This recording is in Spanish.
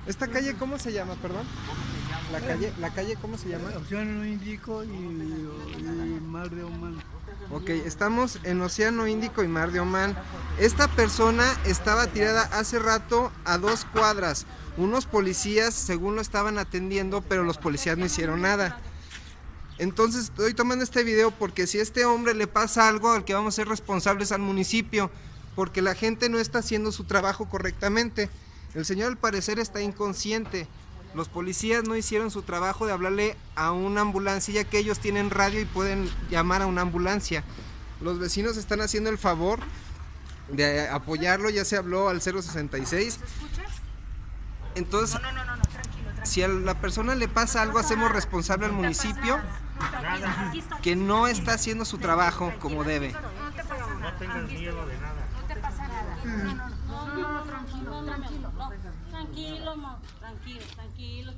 ¿Esta calle cómo se llama, perdón? La calle ¿cómo se llama? Océano Índico y Mar de Omán. Ok, estamos en Océano Índico y Mar de Omán. Esta persona estaba tirada hace rato a 2 cuadras. Unos policías, según lo estaban atendiendo, pero los policías no hicieron nada. Entonces estoy tomando este video porque si a este hombre le pasa algo, al que vamos a ser responsables al municipio, porque la gente no está haciendo su trabajo correctamente. El señor al parecer está inconsciente. Los policías no hicieron su trabajo de hablarle a una ambulancia, ya que ellos tienen radio y pueden llamar a una ambulancia. Los vecinos están haciendo el favor de apoyarlo, ya se habló al 066. Entonces, si a la persona le pasa algo, hacemos responsable al municipio que no está haciendo su trabajo como debe. No tengas miedo de nada. No te pasa nada. No, tranquilo, tranquilo, tranquilo, tranquilo.